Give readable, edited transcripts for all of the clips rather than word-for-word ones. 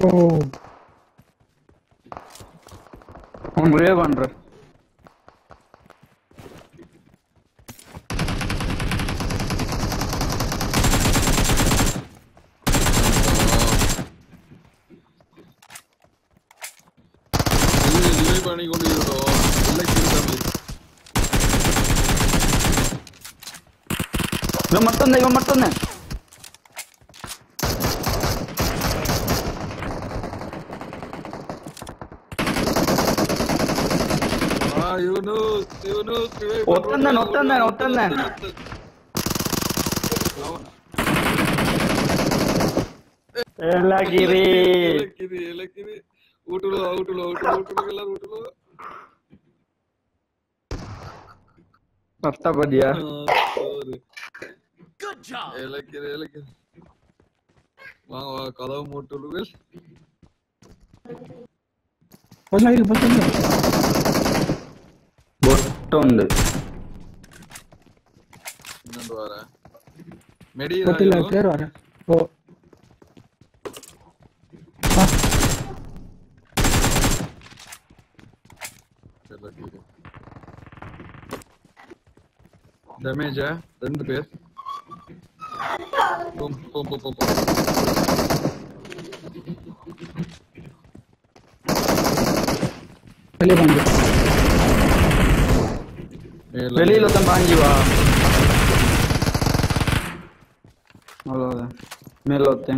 Oh. Hombre, பண்ற இவன் மட்டும் தான் ஒத்தந்தான் எல்லாகிரி ಊಟಲು பத்தா பாதியா ஏலக்கிரி வாங்க கதவு மூட்டுலுகள் பொட்டுண்டு இன்னொன்று வர மெடி பேர் வர ஓ டேமேஜ் 2 பேர் போம் வெளியில தான் பாஞ்சி வா அவ்வளவுதான் மேல ஒத்தேன்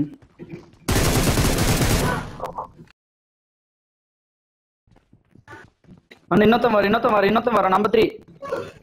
இன்னொத்தம் வர நம்பர் 3